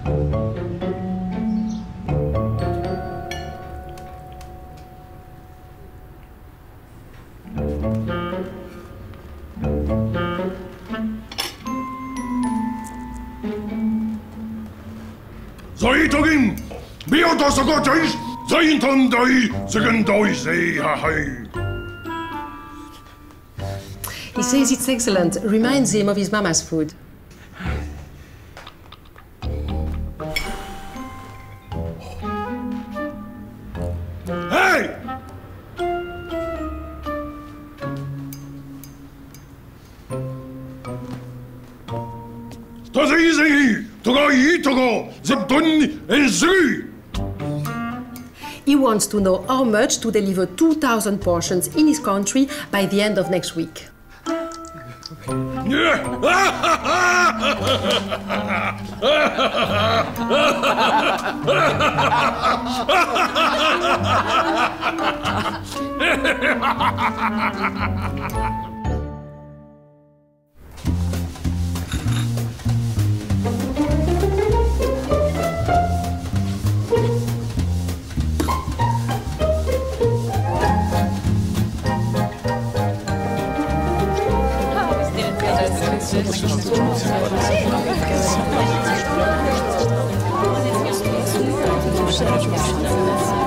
저희적인 미어다서가 저희 저인턴다이 저근도이세 하하이. He says it's excellent. Reminds him of his mama's food. Hey! 도저이생이 도가 이토고 접돈 엔스기. He wants to know how much to deliver 2,000 portions in his country by the end of next week. Thank you.